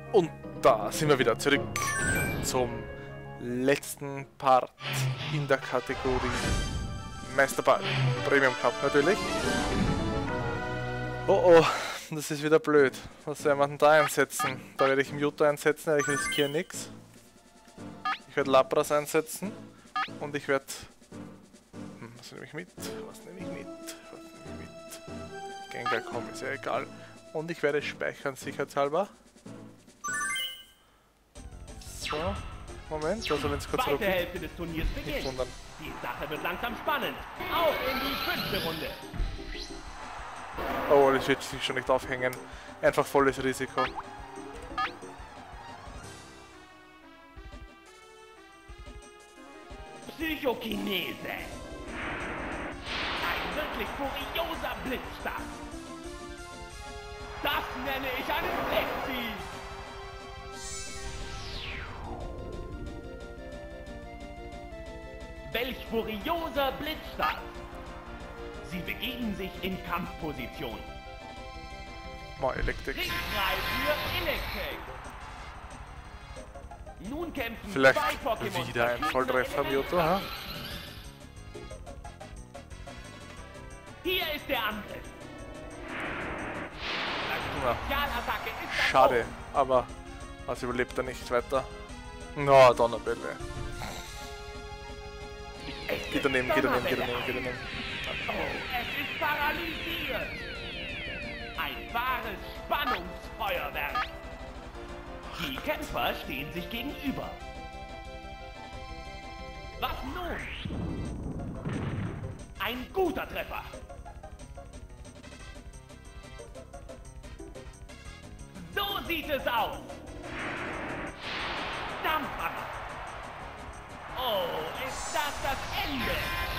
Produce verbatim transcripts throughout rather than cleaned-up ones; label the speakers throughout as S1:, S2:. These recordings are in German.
S1: Und da sind wir wieder zurück zum letzten Part in der Kategorie Meisterball. Premium Cup natürlich. Oh oh, das ist wieder blöd. Was soll man denn da einsetzen? Da werde ich Mewtwo einsetzen, aber ich riskiere nichts. Ich werde Lapras einsetzen und ich werde... Hm, was nehme ich mit? Was nehme ich mit? Was nehme ich mit? Gengar kommt, ist ja egal. Und ich werde speichern, sicherheitshalber. So, Moment, also wenn es kurz
S2: Zweite Hälfte des Turniers beginnt.
S1: wundern.
S2: Die Sache wird langsam spannend. Auf in die fünfte Runde.
S1: Oh, das wird sich schon nicht aufhängen. Einfach volles Risiko.
S2: Psychokinese. Ein wirklich furioser Blitzstart. Das nenne ich einen Flexi. Welch furioser Blitzstart! Sie begeben sich in Kampfposition.
S1: Mal Elektrik.
S2: Ringfrei für Elektrik. Nun kämpfen
S1: Vielleicht
S2: zwei Pokémon
S1: wieder ein Volltreffer, Mewtwo, ha?
S2: Hier ist der Angriff.
S1: Ja.
S2: Spezialattacke ist das
S1: Schade,
S2: Go.
S1: aber was überlebt er nicht weiter? Na, no, Donnerbälle. Geht daneben, geht daneben, geht daneben, geht daneben.
S2: Oh, es ist paralysiert. Ein wahres Spannungsfeuerwerk. Die Kämpfer stehen sich gegenüber. Was nun? Ein guter Treffer. So sieht es aus. Dampfhammer. Oh, ist das das Ende?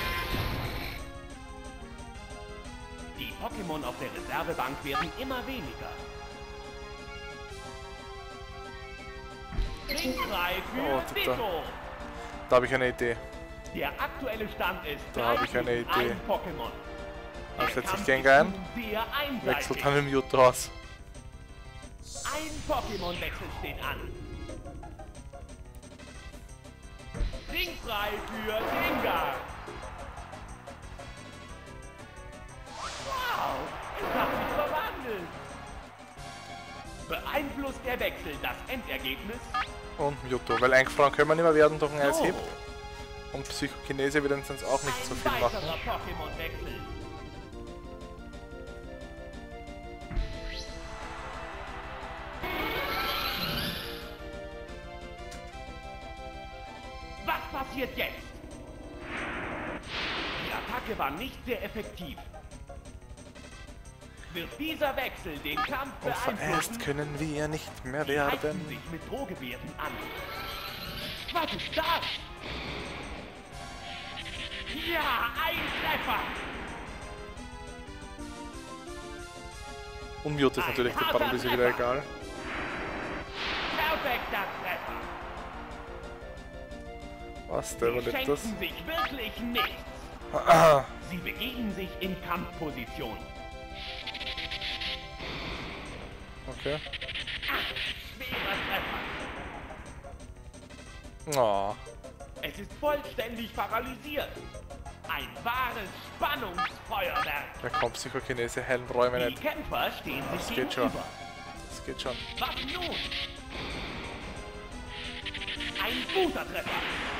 S2: Die Pokémon auf der Reservebank werden immer weniger. Ringfrei
S1: Oh,
S2: für
S1: da-
S2: Ditto.
S1: Da habe ich eine Idee.
S2: Der aktuelle Stand ist
S1: Da
S2: drei
S1: habe ich eine
S2: gegen
S1: Idee.
S2: ein Pokémon.
S1: Da
S2: Der
S1: setze ich
S2: Kampf
S1: Gengar
S2: ist
S1: ein,
S2: nun sehr
S1: wechselt
S2: einseitig.
S1: dann mit Mewtwo aus.
S2: Ein Pokémon-Wechsel steht an. Ringfrei für Gengar. Wow, es hat sich verwandelt. Beeinflusst der Wechsel das Endergebnis?
S1: Und Mewtwo, weil eingefroren können wir nicht mehr werden durch ein
S2: So,
S1: Eisheb. Und Psychokinese wird uns sonst auch nicht so
S2: ein
S1: viel machen.
S2: weiterer Pokémon-Wechsel. Was passiert jetzt? Die Attacke war nicht sehr effektiv. Wird dieser Wechsel den Kampf
S1: Und vereist
S2: beeinflussen?
S1: können wir nicht mehr
S2: Sie halten
S1: werden.
S2: sich mit Drohgebärden an. Was ist das? Ja, ein Treffer!
S1: Und Mewtwo ist natürlich die Paralyse wieder egal.
S2: Perfekter Treffer!
S1: Was, der
S2: Sie
S1: überlebt das?
S2: schenken sich wirklich nichts. Sie begeben sich in Kampfposition.
S1: Okay.
S2: Schwerer Treffer.
S1: Oh.
S2: Es ist vollständig paralysiert. Ein wahres Spannungsfeuerwerk.
S1: Da kommt Psychokinese, heilen Räume
S2: Die
S1: nicht.
S2: Kämpfer stehen sich
S1: Das geht schon.
S2: gegenüber.
S1: Das geht schon.
S2: Was nun? Ein guter Treffer.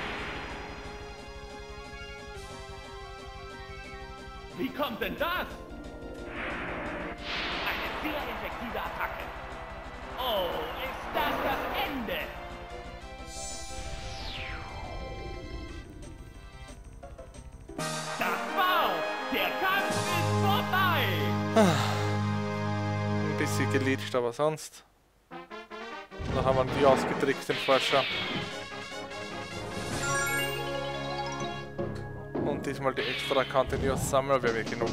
S2: Wie kommt denn das? Eine sehr effektive Attacke. Oh, ist das das Ende? Das war's. Der Kampf ist vorbei.
S1: Ein bisschen geleacht, aber sonst. Da haben wir die ausgetrickst, den Forscher. Und diesmal die extra Continuous Summer wäre genug.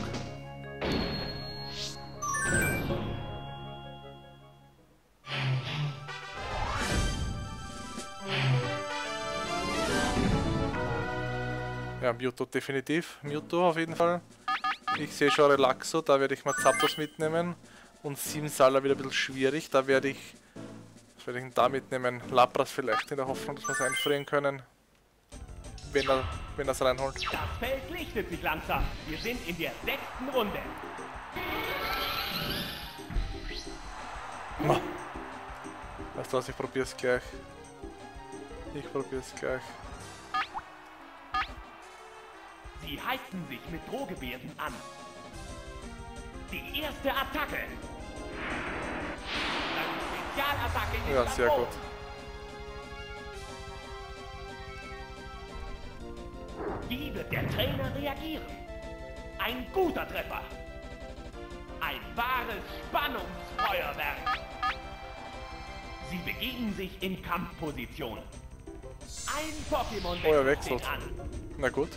S1: Ja, Mewtwo definitiv. Mewtwo auf jeden Fall. Ich sehe schon Relaxo, da werde ich mal Zapdos mitnehmen. Und Simsala wieder ein bisschen schwierig, da werde ich Werde ich ihn da mitnehmen. Lapras vielleicht in der Hoffnung, dass wir es einfrieren können. Wenn er wenn er es reinholt.
S2: Das Feld lichtet sich langsam. Wir sind in der sechsten Runde.
S1: Oh. Weißt du was, ich probier's gleich. Ich probier's gleich.
S2: Sie heizen sich mit Drohgebärden an. Die erste Attacke. Deine Spezialattacke ist
S1: Ja,
S2: am
S1: sehr
S2: Boden.
S1: gut.
S2: Wie wird der Trainer reagieren? Ein guter Treffer. Ein wahres Spannungsfeuerwerk. Sie begeben sich in Kampfposition. Ein Pokémon
S1: Oh, er
S2: wechselt
S1: wechselt.
S2: an.
S1: Na gut.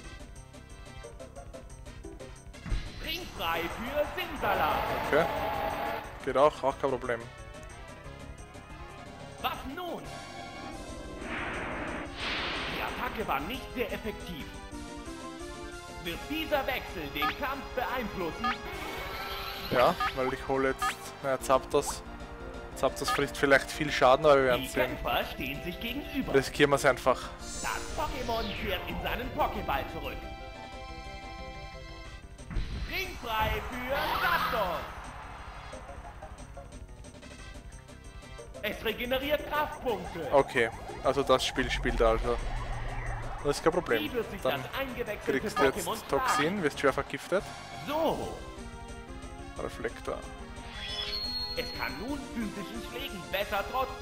S2: Ringfrei für Simsala.
S1: Okay. Geht auch, auch kein Problem.
S2: Was nun? Die Attacke war nicht sehr effektiv. Wird dieser Wechsel den Kampf beeinflussen?
S1: Ja, weil ich hole jetzt. Naja, Zapdos. Zapdos frisst vielleicht viel Schaden, aber wir werden
S2: Die
S1: sehen.
S2: Kämpfer stehen sich gegenüber.
S1: Riskieren wir es einfach.
S2: Das Pokémon kehrt in seinen Pokéball zurück. Ringfrei für Zapdos. Es regeneriert Kraftpunkte.
S1: Okay, also das Spiel spielt er also. Das ist kein Problem.
S2: Wie wird sich
S1: Dann
S2: das eingewechselte
S1: kriegst du
S2: Pokémon
S1: jetzt
S2: schlagen?
S1: Toxin, wirst schwer vergiftet.
S2: So.
S1: Reflektor.
S2: Es kann nun physischen Schlägen besser trotzen.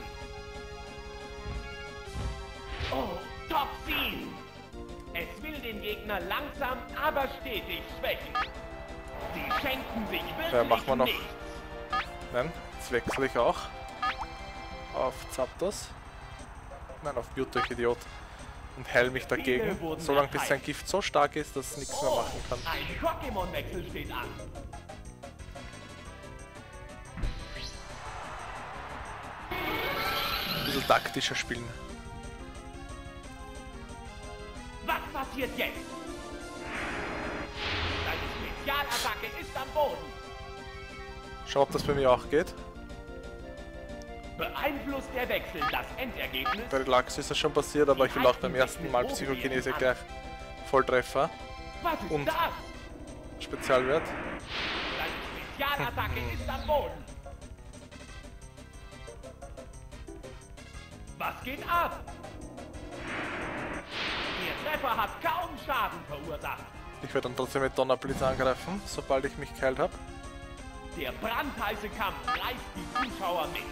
S2: Oh, Toxin! Es will den Gegner langsam, aber stetig schwächen. Sie schenken sich wirklich
S1: Ja, machen wir noch.
S2: nichts.
S1: Nein, jetzt wechsle ich auch. Auf Zapdos. Nein, auf Mewtwo, ich Idiot. Und heil mich dagegen,
S2: Viele wurden
S1: solange bis sein
S2: erteilt.
S1: Gift so stark ist, dass es nichts mehr
S2: Oh,
S1: machen kann.
S2: ein Pokémon-Wechsel steht an.
S1: Ein bisschen taktischer spielen.
S2: Was passiert jetzt? Seine Spezialattacke ist am Boden.
S1: Schau, ob das bei mir auch geht.
S2: Beeinflusst der Wechsel das Endergebnis?
S1: Bei Relax ist das schon passiert, aber ich will auch beim ersten Mal Psychokinese gleich Volltreffer.
S2: Was ist
S1: Und-
S2: das?
S1: Spezialwert.
S2: Seine Spezialattacke ist am Boden. Was geht ab? Der Treffer hat kaum Schaden verursacht.
S1: Ich werde dann trotzdem mit Donnerblitz angreifen, sobald ich mich geheilt habe.
S2: Der brandheiße Kampf reißt die Zuschauer mit.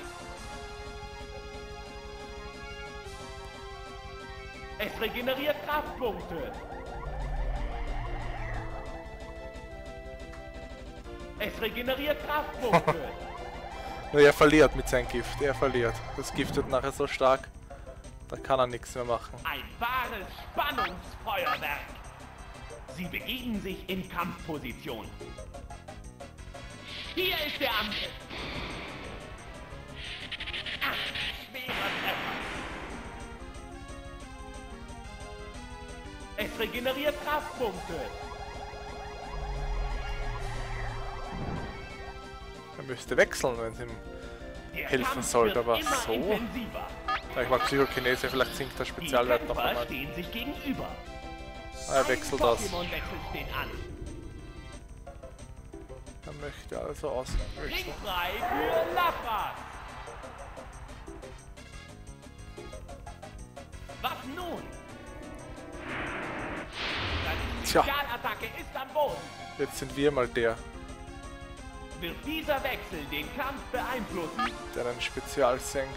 S2: Es regeneriert Kraftpunkte. Es regeneriert Kraftpunkte.
S1: Nur er verliert mit seinem Gift, er verliert. Das Gift wird nachher so stark, da kann er nichts mehr machen.
S2: Ein wahres Spannungsfeuerwerk. Sie begeben sich in Kampfposition. Hier ist der Angriff. Ach, schwerer Treffer. Es regeneriert Kraftpunkte.
S1: Er müsste wechseln, wenn es ihm
S2: Der
S1: helfen
S2: Kampf
S1: sollte,
S2: wird
S1: aber
S2: immer
S1: so.
S2: intensiver.
S1: Ja, ich mag Psychokinese, vielleicht sinkt der
S2: Die
S1: Spezialwert noch
S2: Kämpfer
S1: einmal.
S2: stehen sich gegenüber.
S1: Ah, er wechselt
S2: Ein
S1: aus.
S2: Pokémon-Wechsel steht an.
S1: Er möchte also auswechseln.
S2: Ringfrei für Lapras. Was nun? Seine
S1: Tja.
S2: Spezialattacke ist am Boden.
S1: Jetzt sind wir mal der,
S2: Wird dieser Wechsel den Kampf beeinflussen?
S1: der einen Spezial senkt.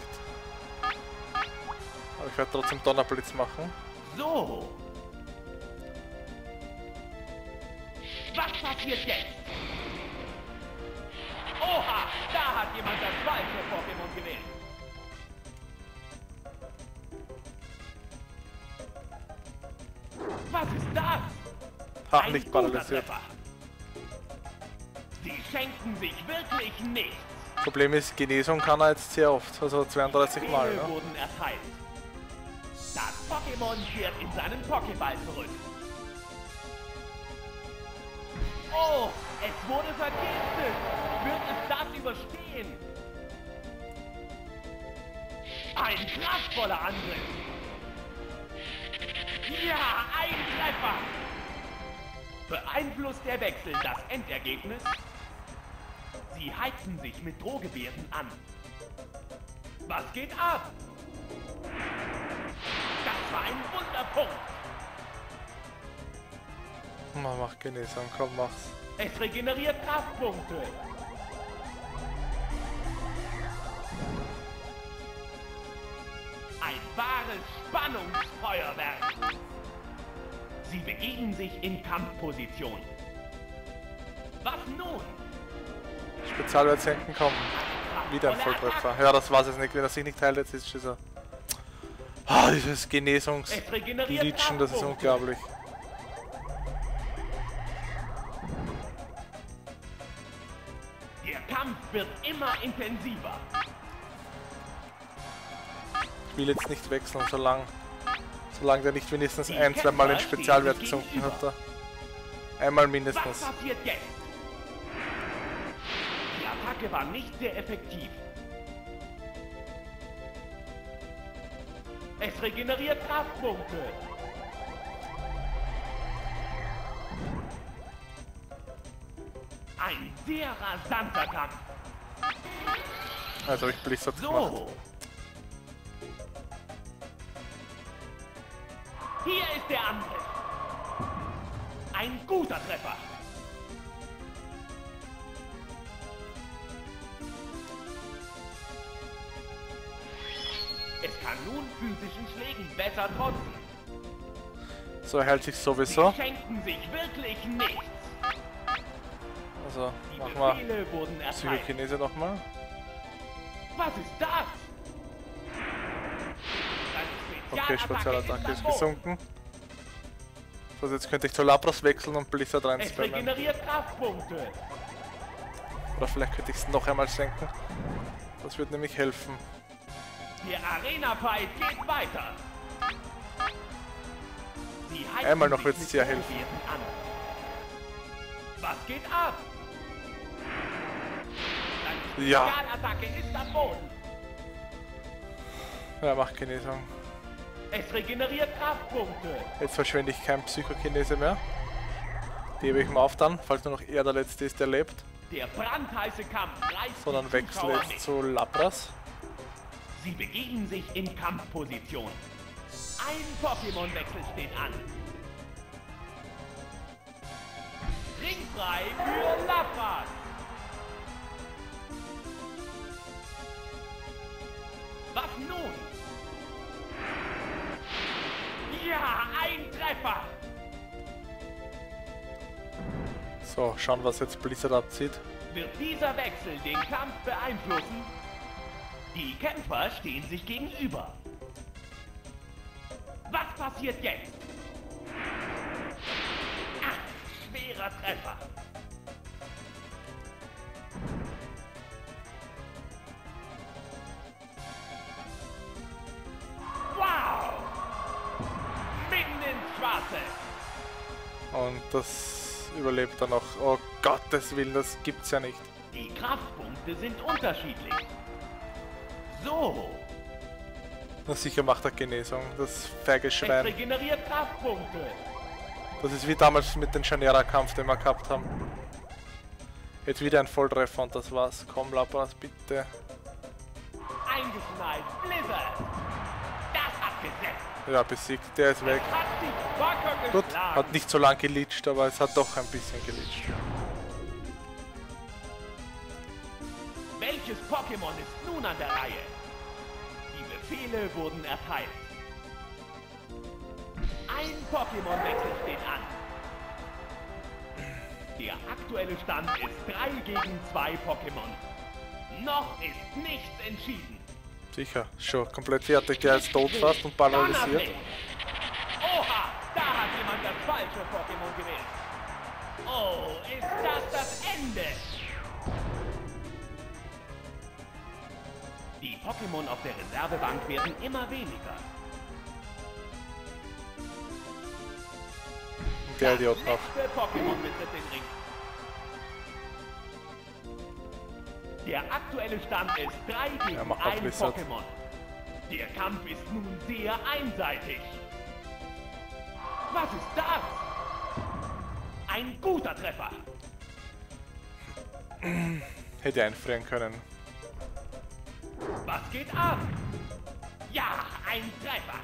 S1: Aber ich werde trotzdem Donnerblitz machen.
S2: So. Was passiert jetzt? Oha, da hat jemand das falsche Pokémon gewählt. Was ist das?
S1: Ha,
S2: Ein
S1: nicht
S2: guter
S1: paralysiert.
S2: Treffer. Sie schenken sich wirklich nichts.
S1: Problem ist, Genesung kann er jetzt sehr oft, also zweiunddreißig Mal.
S2: Befehle
S1: Ne?
S2: wurden erteilt. Das Pokémon kehrt in seinen Pokéball zurück. Oh, es wurde vergiftet. Wird es das überstehen? Ein kraftvoller Angriff. Ja, ein Treffer. Beeinflusst der Wechsel das Endergebnis? Sie heizen sich mit Drohgebärden an. Was geht ab? Das war ein Wunderpunkt.
S1: Man macht Genesung, komm, mach's.
S2: Es regeneriert Kraftpunkte. Ein wahres Spannungsfeuerwerk. Sie begeben sich in Kampfposition. Was nun?
S1: Spezialwert senken, komm. Wieder ein Volltreffer. Ja, das war's jetzt nicht. Wenn er sich nicht heilt, jetzt ist es so. Ah, dieses Genesungs-Glitchen, das ist unglaublich.
S2: Der Kampf wird immer intensiver.
S1: Ich will jetzt nicht wechseln, solange, solange der nicht wenigstens ein, zwei Mal den Spezialwert gesunken hat. Da. Einmal mindestens.
S2: Was passiert jetzt? Die Attacke war nicht sehr effektiv. Es regeneriert Kraftpunkte. Ein sehr rasanter Kampf.
S1: Also ich Blizzard gemacht.
S2: So. Hier ist der Angriff. Ein guter Treffer. Es kann nun physischen Schlägen besser trotzen.
S1: So, er hält sich sowieso.
S2: Sie schenken sich wirklich nichts.
S1: Also,
S2: Die
S1: machen wir
S2: Befehle wurden erteilt.
S1: Psychokinese nochmal.
S2: Was ist das? Deine
S1: Okay,
S2: Spezialattacke
S1: Spezialattacke ist
S2: am Boden.
S1: gesunken. So, jetzt könnte ich zu Lapras wechseln und Blizzard
S2: Es
S1: reinspammen.
S2: regeneriert Kraftpunkte.
S1: Oder vielleicht könnte ich es noch einmal senken. Das wird nämlich helfen.
S2: Der Arena-Fight geht weiter. Sie heizen
S1: Einmal noch
S2: sich
S1: wird's
S2: mit
S1: sehr helfen.
S2: Drohgebärden an. Was geht ab? Deine
S1: Ja.
S2: Spezialattacke ist am Boden.
S1: Ja, macht Genesung.
S2: Es regeneriert Kraftpunkte.
S1: Jetzt verschwende ich kein Psychokinese mehr. Die hebe ich mal auf dann, falls nur noch er der Letzte ist, der lebt.
S2: Der brandheiße Kampf reißt
S1: Sondern
S2: die
S1: wechsle
S2: Zuschauer
S1: jetzt
S2: mit.
S1: zu Lapras.
S2: Sie begeben sich in Kampfposition. Ein Pokémon-Wechsel steht an. Ringfrei für Lapras. Was nun? Ja, ein Treffer.
S1: So, schauen, was jetzt Blizzard abzieht.
S2: Wird dieser Wechsel den Kampf beeinflussen? Die Kämpfer stehen sich gegenüber. Was passiert jetzt? Ach, schwerer Treffer. Wow! Mitten ins Schwarze.
S1: Und das überlebt er noch. Oh Gottes Willen, das gibt's ja nicht.
S2: Die Kraftpunkte sind unterschiedlich. So,
S1: Na sicher macht er Genesung, das feige
S2: es
S1: Schwein.
S2: regeneriert Kraftpunkte.
S1: Das ist wie damals mit dem Scharniera-Kampf, den wir gehabt haben. Jetzt wieder ein Volltreffer und das war's. Komm, Lapras, bitte.
S2: Eingeschneit, Blizzard. Das hat gesetzt.
S1: Ja, besiegt, der ist weg.
S2: Hat sich wacker
S1: Gut,
S2: geschlagen.
S1: hat nicht so lang gelitscht, aber es hat doch ein bisschen gelitscht.
S2: Welches Pokémon ist nun an der Reihe? Die Befehle wurden erteilt. Ein Pokémon-Wechsel steht an. Der aktuelle Stand ist drei gegen zwei Pokémon. Noch ist nichts entschieden.
S1: Sicher, schon komplett fertig, der ist tot fast und paralysiert.
S2: Donnerblick. Oha, da hat jemand das falsche Pokémon gewählt. Oh, ist das das Ende? Die Pokémon auf der Reservebank werden immer weniger.
S1: Der Idiot noch.
S2: Letzte Pokémon betritt den Ring. Der aktuelle Stand ist drei
S1: Ja,
S2: gegen
S1: mach mal
S2: ein
S1: Blizzard.
S2: Pokémon. Der Kampf ist nun sehr einseitig. Was ist das? Ein guter Treffer.
S1: Hätte einfrieren können.
S2: Was geht ab? Ja, ein Treffer.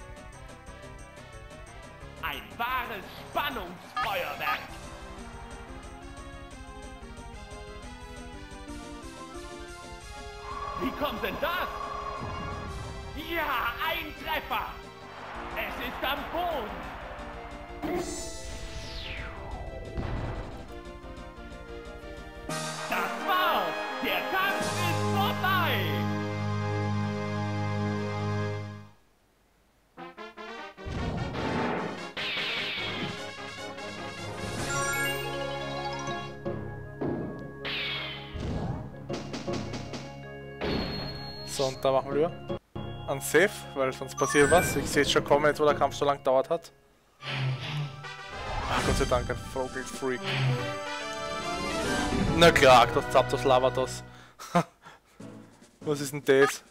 S2: Ein wahres Spannungsfeuerwerk. Wie kommt denn das? Ja, ein Treffer. Es ist am Boden. Das war's. Der Kampf ist vorbei.
S1: So, und da machen wir lieber ein Safe, weil sonst passiert was. Ich sehe es schon kommen, jetzt wo der Kampf so lang gedauert hat. Ach, Gott sei Dank, ein Vogelfreak. Na klar, das Zapdos Lavados. Was ist denn das?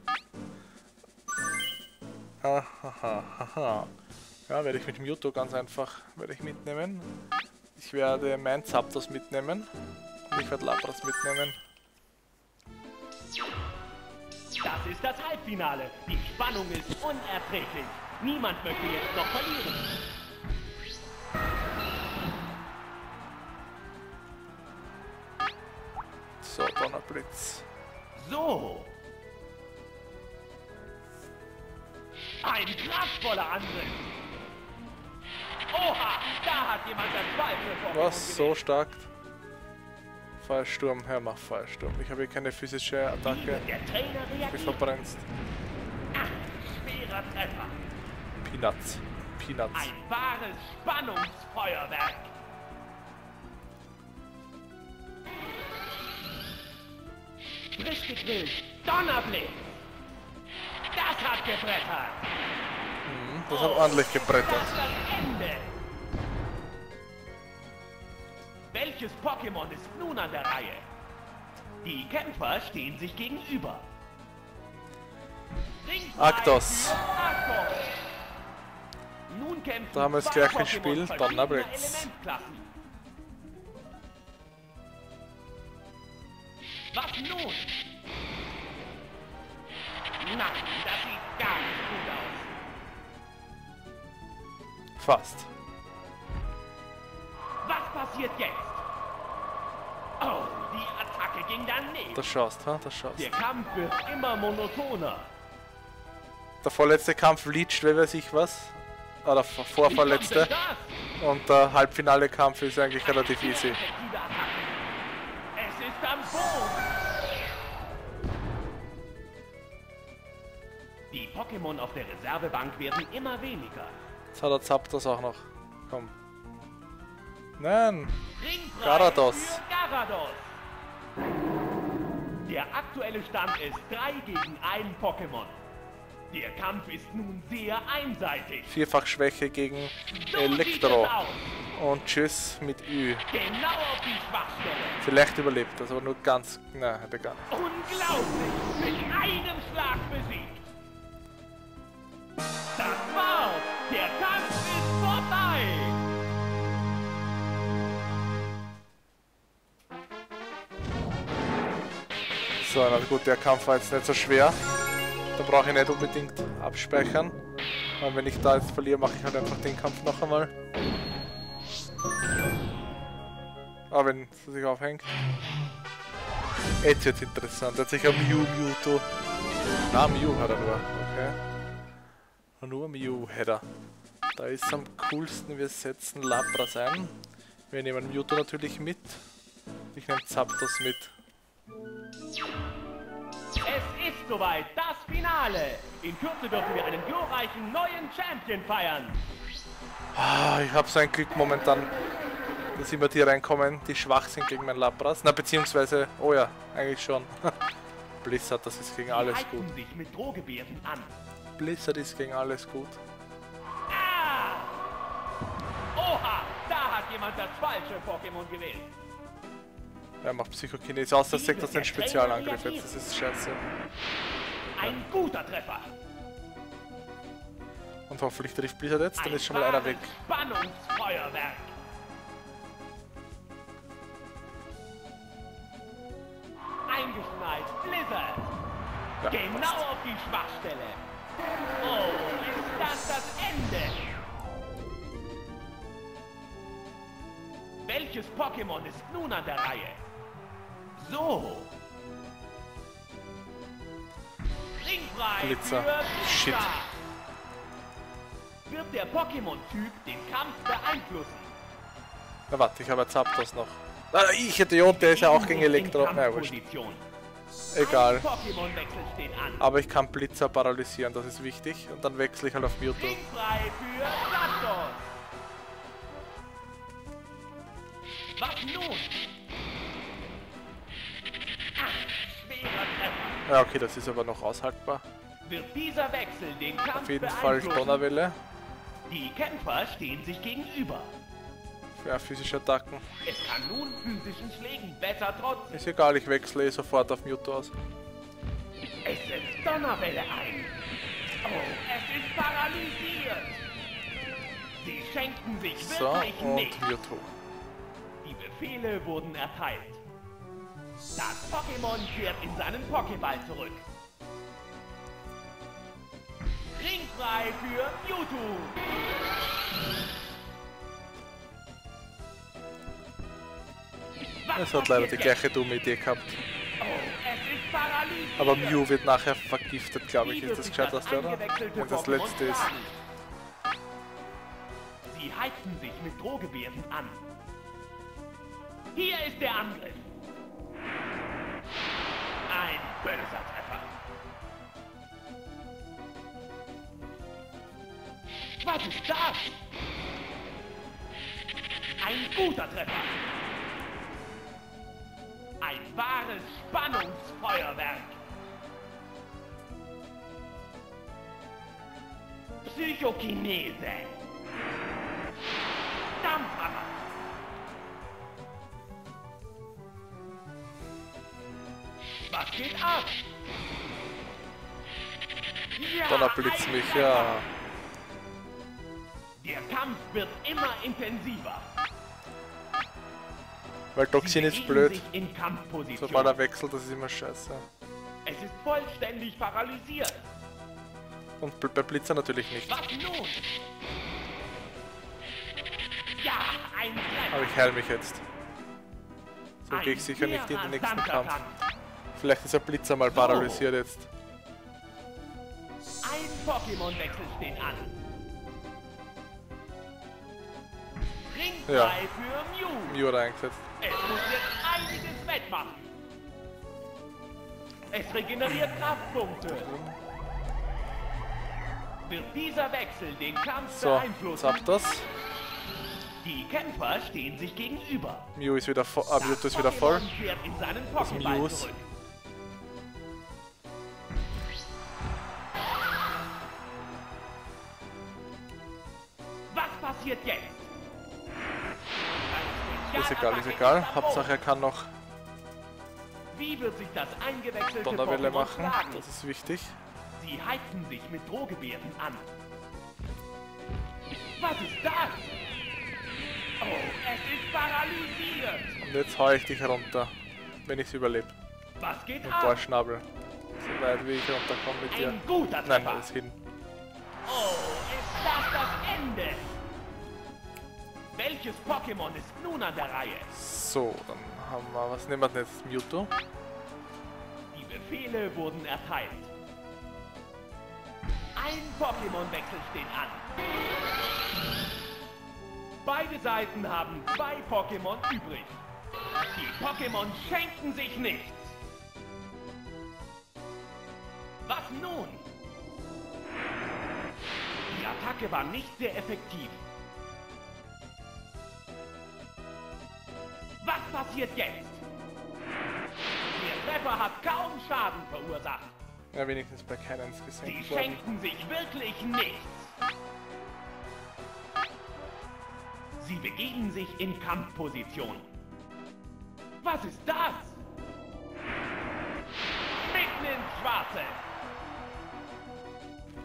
S1: Hahaha. Ja, werde ich mit Mewtwo ganz einfach werde ich mitnehmen. Ich werde mein Zapdos mitnehmen. Und ich werde Lapras mitnehmen.
S2: Das ist das Halbfinale. Die Spannung ist unerträglich. Niemand möchte jetzt noch verlieren.
S1: So, Donnerblitz.
S2: So. Ein kraftvoller Angriff. Oha, da hat jemand das falsche Pokémon
S1: Was? So stark? Feuersturm, ja, mach Feuersturm. Ich habe hier keine physische Attacke.
S2: Der Trainer
S1: Mich
S2: reagiert.
S1: verbrennst.
S2: Ach, schwerer Treffer.
S1: Peanuts. Peanuts.
S2: Ein wahres Spannungsfeuerwerk. Frisch gegrillt. Donnerblitz. Das hat gebrettert.
S1: Mhm, das hat ordentlich gebrettert.
S2: Das ist das Ende. Welches Pokémon ist nun an der Reihe? Die Kämpfer stehen sich gegenüber. Ringfrei
S1: Arctos.
S2: für Arctos. Nun kämpfen
S1: Da haben wir jetzt
S2: zwei
S1: gleich ein
S2: Pokémon
S1: Spiel,
S2: verschiedener
S1: Donnerblitz.
S2: Elementklassen. Was nun? Nein, das sieht gar nicht gut aus.
S1: Fast.
S2: Was passiert jetzt? Oh, die Attacke ging daneben.
S1: Das schaust, ha? Das schaust.
S2: Der Kampf wird immer monotoner.
S1: Der vorletzte Kampf leacht, wer weiß ich was. Oder vor- vorvorletzte.
S2: Wie kommt denn das?
S1: Und der Halbfinale Kampf ist eigentlich relativ easy.
S2: Effektive Attacke. Es ist am Boden. Die Pokémon auf der Reservebank werden immer weniger.
S1: Jetzt hat er Zapdos auch noch. Komm. Nein.
S2: Ringfrei
S1: Garados.
S2: für Garados. Der aktuelle Stand ist drei gegen ein Pokémon. Der Kampf ist nun sehr einseitig.
S1: Vierfach Schwäche gegen
S2: So sieht
S1: Elektro.
S2: es aus.
S1: Und tschüss mit Ü.
S2: Genau auf die Schwachstelle.
S1: Vielleicht überlebt das, aber nur ganz. Nein, hätte gar nicht.
S2: Unglaublich! Mit einem Schlag besiegt! Das war's! Der Kampf ist vorbei!
S1: So, na gut, der Kampf war jetzt nicht so schwer. Da brauche ich nicht unbedingt abspeichern. Weil wenn ich da jetzt verliere, mache ich halt einfach den Kampf noch einmal. Aber wenn es sich aufhängt. Jetzt wird's interessant. Jetzt sicher Mew, Mewtwo. Na, Mew hat er nur. Okay. Nur Mew hat er. Da ist am coolsten, wir setzen Lapras ein. Wir nehmen Mewtwo natürlich mit. Ich nehme Zapdos mit.
S2: Es ist soweit, das Finale! In Kürze dürfen wir einen glorreichen neuen Champion feiern!
S1: Ah, ich habe so ein Glück momentan, dass immer die reinkommen, die schwach sind gegen mein Lapras. Na, beziehungsweise, oh ja, eigentlich schon. Blizzard, das ist gegen alles
S2: Halten
S1: gut.
S2: sich mit Drohgebärden an.
S1: Blizzard ist gegen alles gut.
S2: Ah! Oha! Da hat jemand das falsche Pokémon gewählt.
S1: Er macht Psychokinese, außer er sagt das ein Spezialangriff jetzt, das ist scheiße.
S2: Ein guter Treffer.
S1: Und hoffentlich trifft Blizzard jetzt, dann
S2: Ein
S1: ist schon mal einer weg.
S2: Spannungsfeuerwerk. Eingeschneit. Blizzard.
S1: Ja,
S2: Genau
S1: passt.
S2: auf die Schwachstelle. Oh, ist das das Ende? Welches Pokémon ist nun an der Reihe? So. Ringfrei
S1: Blitzer.
S2: für
S1: Shit.
S2: Blitzer. Wird der Pokémon-Typ den Kampf beeinflussen?
S1: Na warte, ich habe jetzt Zapdos noch. Ah, ich hätte Idiot, der ist ja auch gegen Elektro.
S2: In
S1: Na wurscht.
S2: Kampfposition.
S1: Egal.
S2: Ein Pokémon-Wechsel steht an.
S1: Aber ich kann Blitzer paralysieren, das ist wichtig. Und dann wechsle ich halt auf Mewtwo.
S2: Ringfrei für Zapdos. Was nun? Ach, schwerer Treffer.
S1: Ja, okay, das ist aber noch aushaltbar.
S2: Wird dieser Wechsel den Kampf
S1: Auf jeden Fall
S2: beeinflussen?
S1: Donnerwelle.
S2: Die Kämpfer stehen sich gegenüber.
S1: Ja, physische Attacken.
S2: Es kann nun physischen Schlägen besser trotzen.
S1: Ist egal, ich wechsle eh sofort auf Mewtwo aus.
S2: Es setzt Donnerwelle ein. Oh, es ist paralysiert. Sie schenken sich
S1: So,
S2: wirklich
S1: und
S2: nichts.
S1: Mewtwo.
S2: Die Befehle wurden erteilt. Das Pokémon kehrt in seinen Pokéball zurück. Ringfrei für Mewtwo. Was
S1: Es hat leider die
S2: passiert
S1: gleiche dumme Idee gehabt.
S2: jetzt? Oh, es ist paralysiert.
S1: Aber Mew wird nachher vergiftet, glaube ich.
S2: Wie
S1: Ist
S2: wird
S1: das
S2: sich
S1: gescheiterste, oder?
S2: eingewechselte
S1: Wenn das
S2: Pokémon
S1: letzte ist.
S2: schlagen? Sie heizen sich mit Drohgebärden an. Hier ist der Angriff. Ein böser Treffer. Was ist das? Ein guter Treffer. Ein wahres Spannungsfeuerwerk. Psychokinese. Dampfhammer. Was geht ab? Ja,
S1: Donnerblitz
S2: ein
S1: mich,
S2: Treffer.
S1: ja.
S2: Der Kampf wird immer intensiver.
S1: Weil
S2: Sie
S1: Toxin ist
S2: bewegen
S1: blöd.
S2: sich in Kampfposition.
S1: Sobald er wechselt, das ist immer scheiße.
S2: Es ist vollständig paralysiert.
S1: Und bl- bei Blitzer natürlich nicht.
S2: Was nun? Ja, ein Treffer.
S1: Aber ich heile mich jetzt. So
S2: Ein
S1: gehe ich sicher nicht in den nächsten
S2: rasanter
S1: Kampf.
S2: Kampf.
S1: Vielleicht ist der Blitzer mal paralysiert jetzt.
S2: Ein Pokémon-Wechsel steht an. Ringfrei
S1: Ja.
S2: für Mew.
S1: Mew hat eingesetzt.
S2: Es muss jetzt einiges wettmachen. Es regeneriert Kraftpunkte. Wird dieser Wechsel den Kampf
S1: So,
S2: beeinflussen?
S1: Zapdos.
S2: Die Kämpfer stehen sich gegenüber.
S1: Mew ist wieder voll. Ah, Mewtwo ist wieder
S2: Pokémon
S1: voll.
S2: kehrt in seinen
S1: Das
S2: Pokéball
S1: Mews.
S2: zurück. Was passiert jetzt? Eine
S1: Ist egal, ist
S2: Spezialattacke
S1: egal.
S2: am
S1: Hauptsache er
S2: Boden.
S1: kann noch
S2: Wie wird sich das eingewechselte
S1: Donnerwelle
S2: Pokémon
S1: machen.
S2: schlagen?
S1: Das ist wichtig.
S2: Sie heizen sich mit Drohgebärden an. Was ist das? Oh, es ist paralysiert.
S1: Und jetzt hau ich dich runter. Wenn ich es überlebe.
S2: Was geht
S1: Und
S2: ab?
S1: boah, Schnabel. So weit wie ich runterkomme mit dir.
S2: Ein guter
S1: Nein,
S2: Treffer.
S1: das ist hin.
S2: Oh, ist das das Ende? Welches Pokémon ist nun an der Reihe?
S1: So, dann haben wir. Was nehmen wir denn jetzt? Mewtwo?
S2: Die Befehle wurden erteilt. Ein Pokémon-Wechsel steht an. Beide Seiten haben zwei Pokémon übrig. Die Pokémon schenken sich nichts. Was nun? Die Attacke war nicht sehr effektiv. Was passiert jetzt? Der Treffer hat kaum Schaden verursacht.
S1: Ja, wenigstens bei keinem
S2: Sie
S1: gesenkt worden.
S2: schenken sich wirklich nichts. Sie begeben sich in Kampfposition. Was ist das? Mitten ins Schwarze.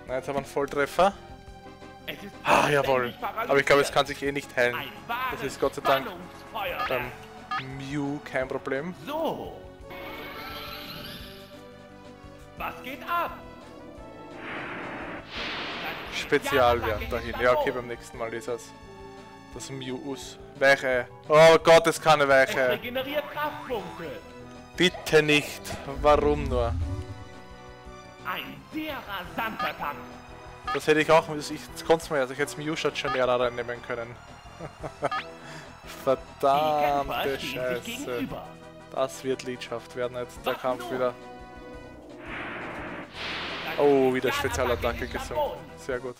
S1: Na, jetzt haben wir einen Volltreffer.
S2: Es ist
S1: Ah, jawohl.
S2: ständig paralysiert.
S1: Aber ich glaube, es kann sich eh nicht heilen.
S2: Ein
S1: Das
S2: wahres
S1: ist Gott sei Dank
S2: Spannungsfeuerwerk.
S1: beim Mew kein Problem.
S2: So. Was geht ab? Das
S1: Spezialwert dahin. Ja, okay, beim nächsten Mal ist es. Das Mew-Us. Weiche. Oh Gott, es kann eine
S2: Es
S1: Weiche.
S2: regeneriert Kraftpunkte.
S1: Bitte nicht. Warum nur?
S2: Ein sehr rasanter Kampf.
S1: Das hätte ich auch. Ich, jetzt kommt's mir. Also ich hätte Mew-Shot schon eher reinnehmen können.
S2: Die Kämpfer
S1: Verdammte
S2: stehen sich
S1: Scheiße.
S2: gegenüber.
S1: Das wird Liedschafft werden jetzt. Der
S2: Was
S1: Kampf
S2: nun?
S1: wieder.
S2: Das
S1: Oh, wieder
S2: Spezialattacke
S1: Spezialattacke
S2: ist
S1: gesungen.
S2: verboten.
S1: Sehr gut.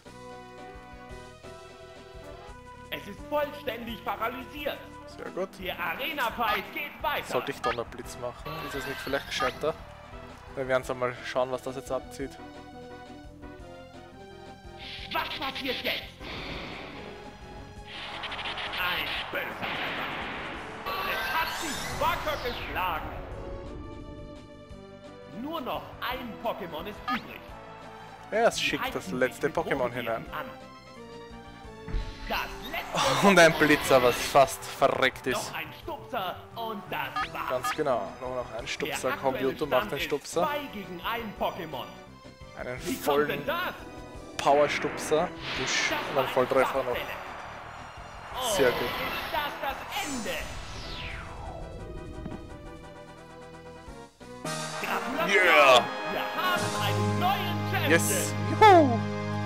S2: Es ist vollständig paralysiert.
S1: Sehr gut.
S2: Der Arena-Fight geht weiter.
S1: Sollte ich Donnerblitz machen? Ist es nicht vielleicht gescheiter? Wir werden einmal schauen, was das jetzt abzieht.
S2: Was passiert jetzt? Ein böser Treffer. Es hat sich wacker geschlagen. Nur noch ein Pokémon ist übrig.
S1: Er schickt das letzte Pokémon hinein.
S2: An. Das letzte
S1: Und ein Blitzer, was fast verreckt ist.
S2: noch ein Stupser und das war's.
S1: Ganz genau. Nur noch ein
S2: Der
S1: Stupser.
S2: aktuelle
S1: Computer macht
S2: Stand
S1: den
S2: ist
S1: Stupser.
S2: zwei gegen ein Pokémon.
S1: Einen
S2: Wie kommt
S1: vollen
S2: denn das?
S1: Power-Stupser. Wusch.
S2: Das
S1: Und
S2: war
S1: ein
S2: eine
S1: Volltreffer noch.
S2: Schwachstelle. Oh,
S1: Sehr gut.
S2: ist das das Ende? Gratulation!
S1: Yeah!
S2: Wir haben einen neuen Champion!
S1: Yes! Juhu!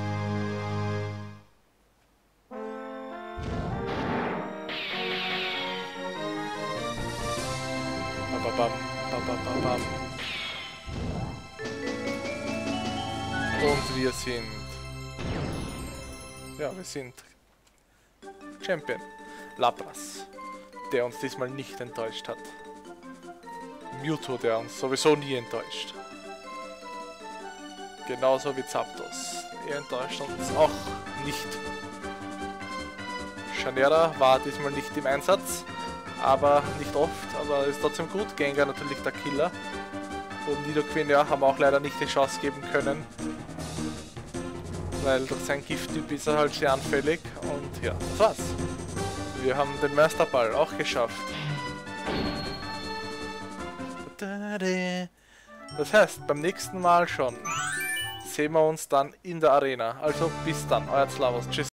S1: Bababam, bababam. Und wir sind... Ja, wir sind Champion. Lapras, der uns diesmal nicht enttäuscht hat. Mewtwo, der uns sowieso nie enttäuscht. Genauso wie Zapdos. Er enttäuscht uns auch nicht. Chanera war diesmal nicht im Einsatz, aber nicht oft, aber ist trotzdem gut. Gengar natürlich der Killer. Und Nidoqueen, ja, haben wir auch leider nicht die Chance geben können. Weil durch seinen Gifttyp ist er halt sehr anfällig. Und ja, das war's. Wir haben den Meisterball auch geschafft. Das heißt, beim nächsten Mal schon sehen wir uns dann in der Arena. Also bis dann, euer Slavos. Tschüss.